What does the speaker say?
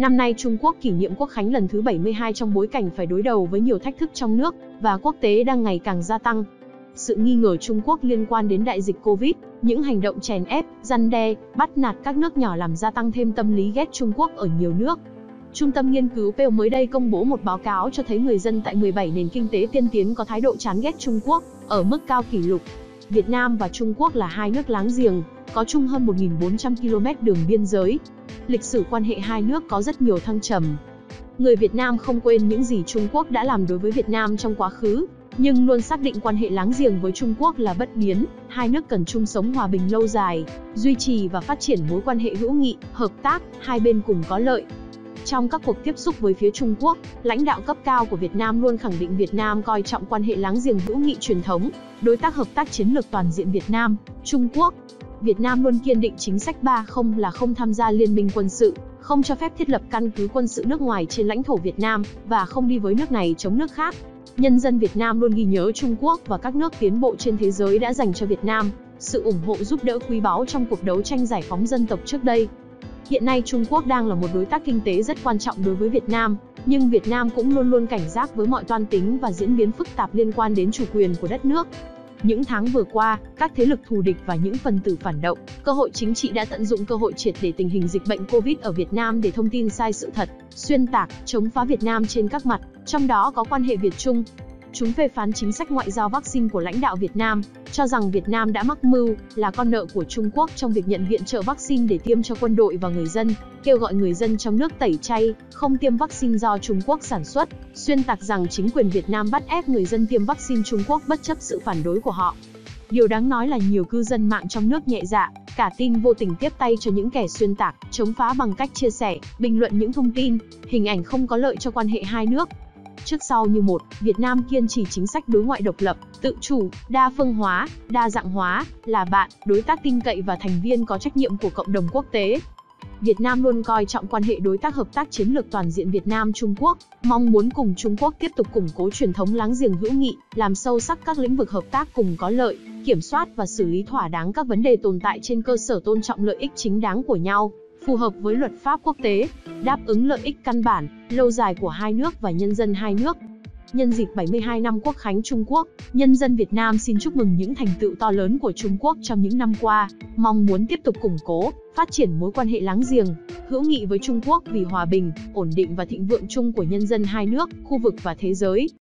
Năm nay Trung Quốc kỷ niệm Quốc khánh lần thứ 72 trong bối cảnh phải đối đầu với nhiều thách thức trong nước và quốc tế đang ngày càng gia tăng. Sự nghi ngờ Trung Quốc liên quan đến đại dịch Covid, những hành động chèn ép, răn đe, bắt nạt các nước nhỏ làm gia tăng thêm tâm lý ghét Trung Quốc ở nhiều nước. Trung tâm nghiên cứu Pew mới đây công bố một báo cáo cho thấy người dân tại 17 nền kinh tế tiên tiến có thái độ chán ghét Trung Quốc ở mức cao kỷ lục. Việt Nam và Trung Quốc là hai nước láng giềng, có chung hơn 1.400 km đường biên giới. Lịch sử quan hệ hai nước có rất nhiều thăng trầm. Người Việt Nam không quên những gì Trung Quốc đã làm đối với Việt Nam trong quá khứ, nhưng luôn xác định quan hệ láng giềng với Trung Quốc là bất biến, hai nước cần chung sống hòa bình lâu dài, duy trì và phát triển mối quan hệ hữu nghị, hợp tác, hai bên cùng có lợi. Trong các cuộc tiếp xúc với phía Trung Quốc, lãnh đạo cấp cao của Việt Nam luôn khẳng định Việt Nam coi trọng quan hệ láng giềng hữu nghị truyền thống, đối tác hợp tác chiến lược toàn diện Việt Nam, Trung Quốc. Việt Nam luôn kiên định chính sách 3-0 là không tham gia liên minh quân sự, không cho phép thiết lập căn cứ quân sự nước ngoài trên lãnh thổ Việt Nam và không đi với nước này chống nước khác. Nhân dân Việt Nam luôn ghi nhớ Trung Quốc và các nước tiến bộ trên thế giới đã dành cho Việt Nam sự ủng hộ giúp đỡ quý báu trong cuộc đấu tranh giải phóng dân tộc trước đây. Hiện nay Trung Quốc đang là một đối tác kinh tế rất quan trọng đối với Việt Nam, nhưng Việt Nam cũng luôn luôn cảnh giác với mọi toan tính và diễn biến phức tạp liên quan đến chủ quyền của đất nước. Những tháng vừa qua, các thế lực thù địch và những phần tử phản động, cơ hội chính trị đã tận dụng cơ hội triệt để tình hình dịch bệnh Covid ở Việt Nam để thông tin sai sự thật, xuyên tạc, chống phá Việt Nam trên các mặt, trong đó có quan hệ Việt-Trung. Chúng phê phán chính sách ngoại giao vaccine của lãnh đạo Việt Nam, cho rằng Việt Nam đã mắc mưu, là con nợ của Trung Quốc trong việc nhận viện trợ vaccine để tiêm cho quân đội và người dân, kêu gọi người dân trong nước tẩy chay, không tiêm vaccine do Trung Quốc sản xuất, xuyên tạc rằng chính quyền Việt Nam bắt ép người dân tiêm vaccine Trung Quốc bất chấp sự phản đối của họ. Điều đáng nói là nhiều cư dân mạng trong nước nhẹ dạ, cả tin vô tình tiếp tay cho những kẻ xuyên tạc, chống phá bằng cách chia sẻ, bình luận những thông tin, hình ảnh không có lợi cho quan hệ hai nước. Trước sau như một, Việt Nam kiên trì chính sách đối ngoại độc lập, tự chủ, đa phương hóa, đa dạng hóa, là bạn, đối tác tin cậy và thành viên có trách nhiệm của cộng đồng quốc tế. Việt Nam luôn coi trọng quan hệ đối tác hợp tác chiến lược toàn diện Việt Nam-Trung Quốc, mong muốn cùng Trung Quốc tiếp tục củng cố truyền thống láng giềng hữu nghị, làm sâu sắc các lĩnh vực hợp tác cùng có lợi, kiểm soát và xử lý thỏa đáng các vấn đề tồn tại trên cơ sở tôn trọng lợi ích chính đáng của nhau, phù hợp với luật pháp quốc tế, đáp ứng lợi ích căn bản, lâu dài của hai nước và nhân dân hai nước. Nhân dịp 72 năm Quốc khánh Trung Quốc, nhân dân Việt Nam xin chúc mừng những thành tựu to lớn của Trung Quốc trong những năm qua, mong muốn tiếp tục củng cố, phát triển mối quan hệ láng giềng, hữu nghị với Trung Quốc vì hòa bình, ổn định và thịnh vượng chung của nhân dân hai nước, khu vực và thế giới.